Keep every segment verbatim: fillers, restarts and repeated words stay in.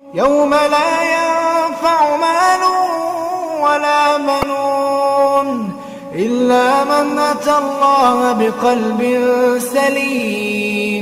يوم لا ينفع مال ولا بنون إلا من أتى الله بقلب سليم.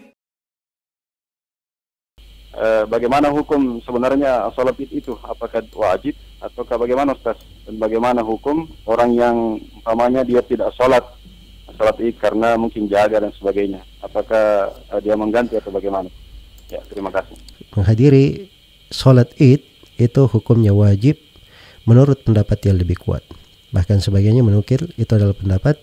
Bagaimana hukum sebenarnya salat id itu? Apakah wajib ataukah bagaimana, Ustaz? Dan bagaimana hukum orang yang umpamanya dia tidak salat salat id karena mungkin jaga dan sebagainya? Apakah uh, dia mengganti atau bagaimana? Ya, terima kasih. Menghadiri salat id itu hukumnya wajib menurut pendapat yang lebih kuat. Bahkan sebagainya menukil itu adalah pendapat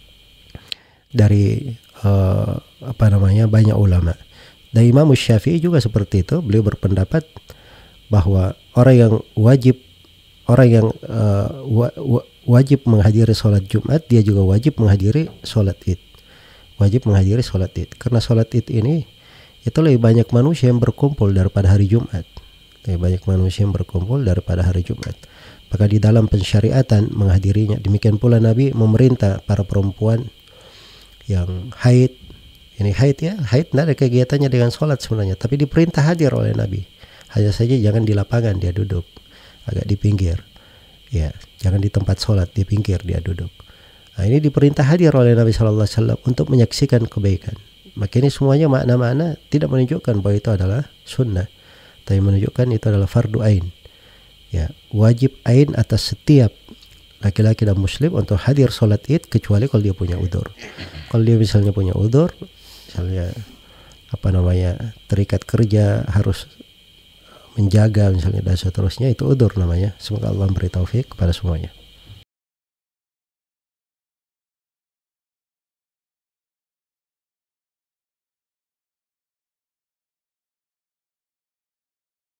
dari uh, apa namanya banyak ulama. Dan Imam Syafi'i juga seperti itu. Beliau berpendapat bahwa orang yang wajib orang yang uh, wa, wa, wajib menghadiri sholat Jumat, dia juga wajib menghadiri sholat id. Wajib menghadiri sholat id. Karena sholat id ini itu lebih banyak manusia yang berkumpul daripada hari Jumat. Lebih banyak manusia yang berkumpul daripada hari Jumat. Maka di dalam pensyariatan menghadirinya. Demikian pula Nabi memerintah para perempuan yang haid. Ini haid ya, haid tidak ada kegiatannya dengan sholat sebenarnya, tapi diperintah hadir oleh Nabi. Hanya saja jangan di lapangan, dia duduk, agak di pinggir. Ya, jangan di tempat sholat, di pinggir dia duduk. Nah, ini diperintah hadir oleh Nabi Shallallahu Alaihi Wasallam untuk menyaksikan kebaikan. Maka ini semuanya makna-makna tidak menunjukkan bahwa itu adalah sunnah, tapi menunjukkan itu adalah fardu ain. Ya, wajib ain atas setiap laki-laki dan muslim untuk hadir sholat id, kecuali kalau dia punya udzur. Kalau dia misalnya punya udzur, misalnya apa namanya terikat kerja, harus menjaga misalnya dan seterusnya, itu udzur namanya. Semoga Allah memberi taufik kepada semuanya.